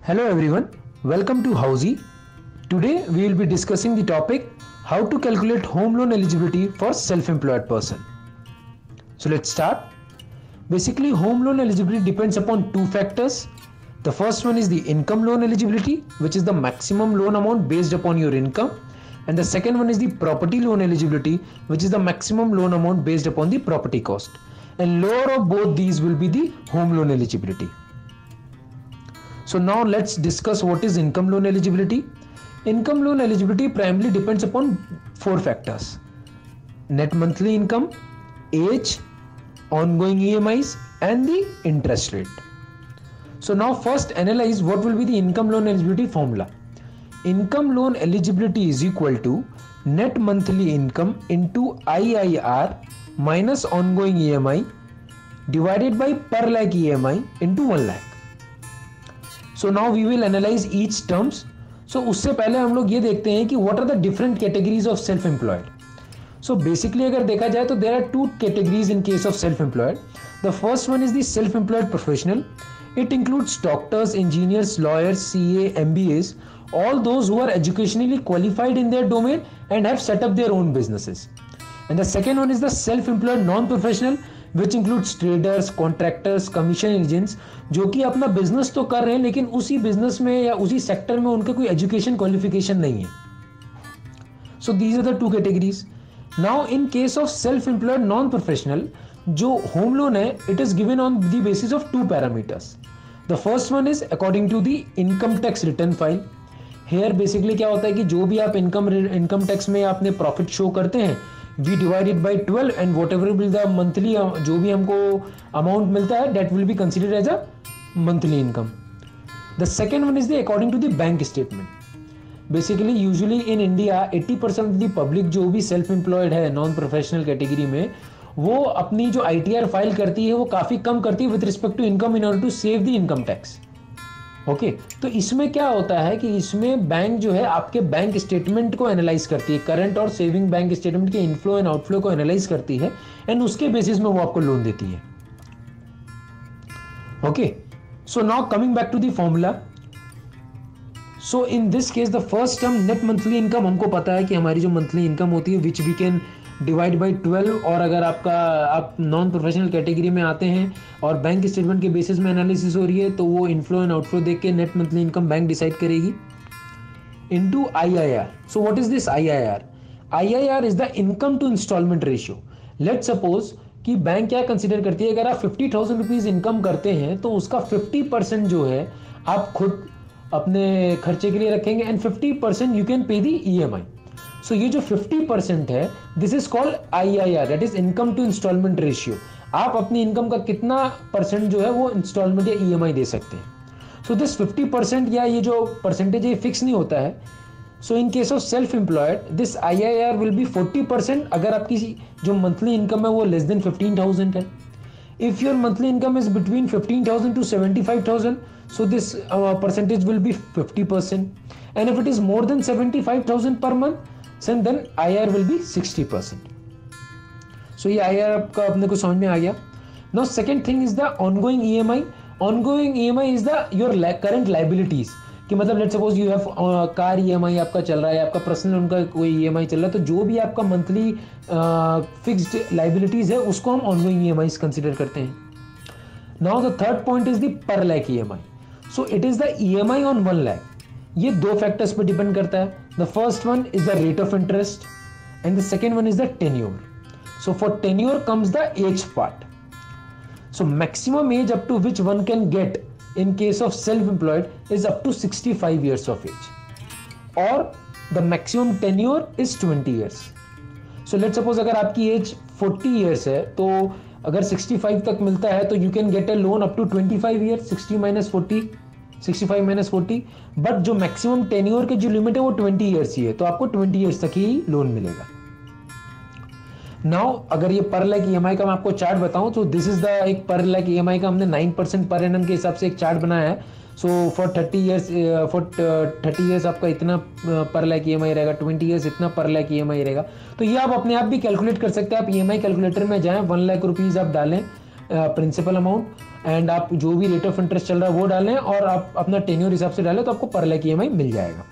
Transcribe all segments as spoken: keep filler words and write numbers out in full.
Hello everyone, welcome to Housey. Today we will be discussing the topic how to calculate home loan eligibility for self-employed person. So let's start. Basically, home loan eligibility depends upon two factors. The first one is the income loan eligibility, which is the maximum loan amount based upon your income, and the second one is the property loan eligibility, which is the maximum loan amount based upon the property cost. And lower of both these will be the home loan eligibility. So now let's discuss what is income loan eligibility. Income loan eligibility primarily depends upon four factors: net monthly income, age, ongoing E M Is, and the interest rate. So now first analyze what will be the income loan eligibility formula. Income loan eligibility is equal to net monthly income into I I R minus ongoing E M I divided by per lakh E M I into one lakh. So now we will analyze each terms. So उससे पहले हम लोग ये देखते हैं कि what are the different categories of self-employed. So basically अगर देखा जाए तो there are two categories in case of self-employed. The first one is the self-employed professional. It includes doctors, engineers, lawyers, C A, M B As, all those who are educationally qualified in their domain and have set up their own businesses. And the second one is the self-employed non-professional, which includes traders, contractors, commission agents, जो कि अपना business तो कर रहे हैं लेकिन उसी business में या उसी सेक्टर में उनका कोई एजुकेशन क्वालिफिकेशन नहीं है. So these are the two categories. Now in case of self-employed non-professional, जो home loan है, it is given on the basis of two parameters. The first one is according to the income tax return file. Here basically क्या होता है कि जो भी आप income income tax में आपने प्रॉफिट शो करते हैं, we divide it by twelve and whatever will the monthly जो भी हमको amount मिलता है, that will be considered as a monthly income. The second one is the according to the bank statement. Basically usually in India eighty percent of the public जो भी self employed है non professional category में, वो अपनी जो I T R file करती है वो काफ़ी कम करती है with respect to income in order to save the income tax. Okay okay, तो इसमें क्या होता है कि इसमें बैंक जो है आपके बैंक स्टेटमेंट को एनालाइज करती है, करंट और सेविंग बैंक स्टेटमेंट के इनफ्लो एंड आउटफ्लो को एनालाइज करती है एंड उसके बेसिस में वो आपको लोन देती है. Okay, so now coming back to the formula. So in this case the first term net monthly income, हमको पता है कि हमारी जो मंथली इनकम होती है which we can divide by twelve, और अगर आपका आप नॉन प्रोफेशनल कैटेगरी में आते हैं और बैंक स्टेटमेंट के बेसिस में एनालिसिस हो रही है तो वो इनफ्लो एंड आउटफ्लो देख के net monthly income bank decide करेगी into I I R. So what is this I I R? I I R is the income to instalment ratio. Let's suppose कि bank क्या consider करती है, अगर आप fifty thousand rupees income करते हैं तो उसका फिफ्टी परसेंट जो है आप खुद अपने खर्चे के लिए रखेंगे and fifty percent you can pay the E M I. So ये जो फिफ्टी परसेंट है this is called I I R, that is income to instalment ratio. आप अपनी इनकम का कितना परसेंट जो है वो इंस्टॉलमेंट या ई एम आई दे सकते हैं. सो दिस फिफ्टी परसेंट या ये जो परसेंटेज है फिक्स नहीं होता है. So in case of self employed this I I R will be forty percent अगर आपकी जो मंथली इनकम है वो लेस देन फिफ्टीन थाउजेंड है. If your monthly income is between fifteen thousand to seventy five thousand, so this uh, percentage will be fifty percent, and if it is more than seventy-five thousand per month, then I R will be sixty percent. So ये I R आपका अपने को समझ में आ गया. Now second thing is the ongoing E M I. Ongoing E M I is the your current liabilities. कि मतलब let's suppose you have car uh, E M I आपका चल रहा है, आपका पर्सनल उनका कोई E M I चल रहा है, तो जो भी आपका मंथली फिक्स्ड लाइबिलिटीज है उसको हम ongoing E M Is consider करते हैं. Now the third point is the per lakh E M I. So it is the E M I on one lakh. ये दो फैक्टर्स पे डिपेंड करता है. The first one is the rate of interest and the second one is the tenure. So for tenure comes the age part. So maximum age up to which one can get in case of self-employed is up to sixty-five years of age, or the maximum tenure is twenty years. So let's suppose अगर आपकी as forty years है तो अगर sixty-five तक मिलता है तो you can get a loan up to twenty-five year, sixty minus forty, sixty-five minus forty, but जो मैक्सिमम टेन्योर की जो लिमिट है वो twenty ईयर्स ही है, तो आपको twenty ईयर्स तक ही लोन मिलेगा. नाउ अगर ये पर लाख ईएमआई का मैं आपको चार्ट बताऊं तो दिस इज द एक पर लाख ईएमआई का हमने नाइन परसेंट पर एनम के हिसाब से एक चार्ट बनाया है. So for thirty years for thirty years आपका इतना पर लाख ई एम आई रहेगा, ट्वेंटी ईयर्स इतना पर लाख ई एम आई रहेगा. तो ये आप अपने आप भी कैलकुलेट कर सकते हैं. आप ई एम आई कैलकुलेटर में जाएं, वन लाख रुपीज़ आप डालें प्रिंसिपल अमाउंट एंड आप जो भी रेट ऑफ इंटरेस्ट चल रहा है वो डालें और आप अपना टेन्योर हिसाब से डालें तो आपको पर लाख ईएमआई मिल जाएगा.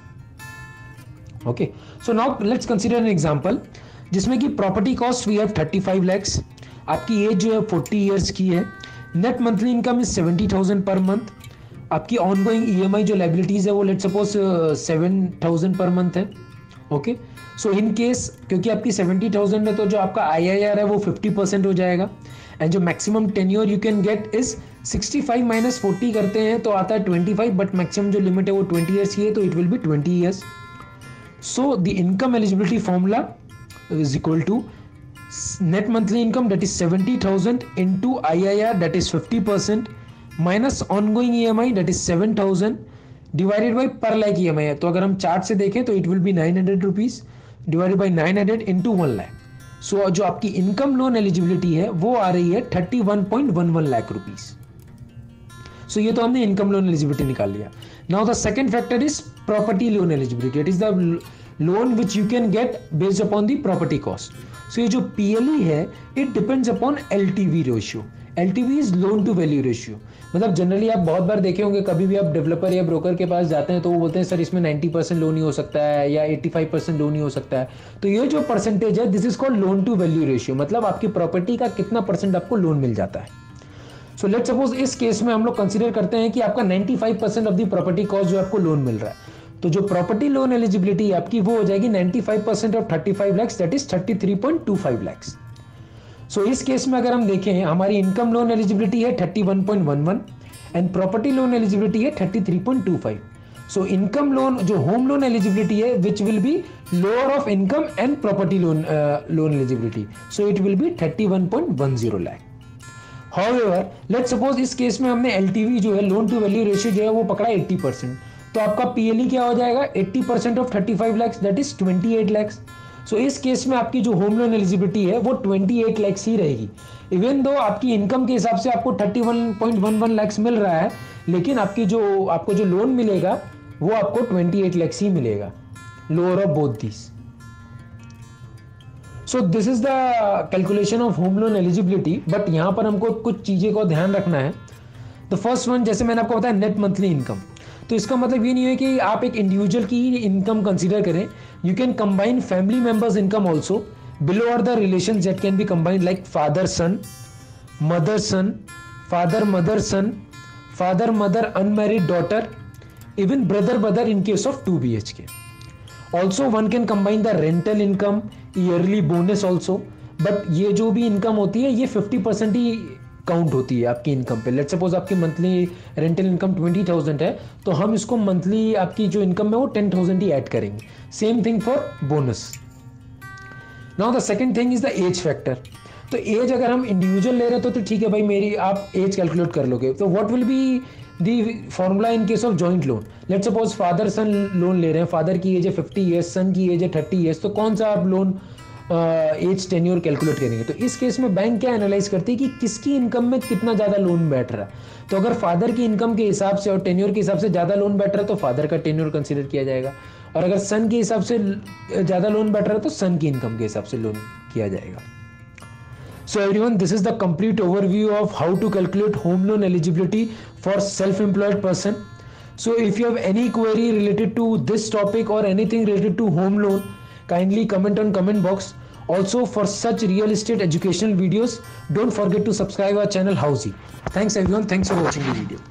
Okay, so now let's consider an example जिसमें कि property cost we have thirty five lakhs, आपकी एज जो है फोर्टी इयर्स की है, net monthly income is seventy thousand per month, आपकी ऑनगोइंग ईएमआई जो लाइबिलिटीज है वो let's suppose seven thousand per month है. ओके, सो इन केस क्योंकि आपकी सेवेंटी थाउजेंड है तो जो आपका आईआईआर है वो फिफ्टी परसेंट हो जाएगा एंड जो maximum tenure you can get is sixty five minus forty करते हैं तो आता है ट्वेंटी फाइव, बट मैक्सिमम जो लिमिट है वो ट्वेंटी ईयर्स की है तो it will be twenty years. So the income eligibility formula is equal to net monthly income that is seventy thousand into I I R that is fifty percent minus ongoing E M I that is seven thousand divided by per lakh E M I है. तो अगर हम chart से देखें तो it will be nine hundred rupees divided by nine hundred into one lakh. So जो आपकी income loan eligibility है वो आ रही है thirty-one point one one lakh rupees. So ये तो हमने इनकम लोन एलिजिबिलिटी निकाल लिया. Now the second factor is property loan eligibility. It is the loan which you can get based upon the property cost. So ये जो P L E है it depends upon L T V ratio. L T V is loan to value ratio. मतलब generally आप बहुत बार देखे होंगे, कभी भी आप डेवलपर या ब्रोकर के पास जाते हैं तो वो बोलते हैं सर इसमें नाइंटी परसेंट लोन ही हो सकता है या पचासी परसेंट लोन ही हो सकता है. तो ये जो परसेंटेज है this is called loan to value ratio, मतलब आपकी प्रॉपर्टी का कितना परसेंट आपको लोन मिल जाता है. सो लेट सपोज इस केस में हम लोग कंसीडर करते हैं कि आपका ninety five percent of the property cost जो आपको लोन मिल रहा है, तो जो प्रॉपर्टी लोन एलिजिबिलिटी आपकी वो हो जाएगी ninety five percent of thirty five lakhs that is thirty three point two five lakhs. So इस केस में अगर हम देखें हमारी इनकम लोन एलिजिबिलिटी है thirty one point one one and property loan eligibility है thirty three point two five. So income loan जो home loan eligibility है which will be lower of income and property loan loan eligibility, so it will be thirty one point one zero lakh. However, let's suppose इस case में हमने L T V जो है loan to value ratio जो है वो पकड़ा eighty percent, तो आपका P L E क्या हो जाएगा eighty percent of thirty five lakhs that is twenty eight lakhs. So इस केस में आपकी जो होम लोन एलिजिबिलिटी है वो ट्वेंटी एट lakhs ही रहेगी. इवन दो आपकी इनकम के हिसाब से आपको thirty one point one one lakhs मिल रहा है, लेकिन आपकी जो आपको जो लोन मिलेगा वो आपको ट्वेंटी एट lakhs ही मिलेगा, lower of both these. So this is the calculation of home loan eligibility, but यहाँ पर हमको कुछ चीज़ें को ध्यान रखना है. द फर्स्ट वन, जैसे मैंने आपको बताया नेट मंथली इनकम, तो इसका मतलब ये नहीं है कि आप एक इंडिविजुअल की इनकम कंसीडर करें. You can combine family members income also. Below are the relations that can be combined like father son, mother son, father mother son, father mother unmarried daughter, even brother brother in case of two B H K. Also one can combine the rental income, yearly bonus also, but ये जो भी income होती है ये fifty percent ही count होती है आपकी income पे. लेट्स सपोज आपकी monthly rental income twenty thousand है तो हम इसको मंथली आपकी जो इनकम है वो टेन थाउजेंड ही ऐड करेंगे. Same thing for bonus. Now the second thing is the age factor. तो एज अगर हम इंडिविजुअल ले रहे हैं तो, तो ठीक है भाई, मेरी आप एज कैलकुलेट कर लोगे. तो what will be the formula in case of joint loan. Let's suppose father son loan ले रहे हैं, फादर की एज है फिफ्टी ईयर्स, सन की एज है थर्टी ईयर्स, तो कौन सा आप लोन एज टेन्योर कैलकुलेट करेंगे. तो इस केस में बैंक क्या एनालाइज करती है कि किसकी इनकम में कितना ज़्यादा लोन बैठ रहा है. तो अगर फादर की इनकम के हिसाब से और टेन्योर के हिसाब से ज़्यादा लोन बैठ रहा है तो फादर का टेन्योर कंसीडर किया जाएगा, और अगर सन के हिसाब से ज़्यादा लोन बैठ रहा है तो सन की इनकम के हिसाब से लोन किया जाएगा. So everyone, this is the complete overview of how to calculate home loan eligibility for self-employed person. So if you have any query related to this topic or anything related to home loan, kindly comment on comment box. Also, for such real estate educational videos, don't forget to subscribe our channel Housey. Thanks everyone. Thanks for watching the video.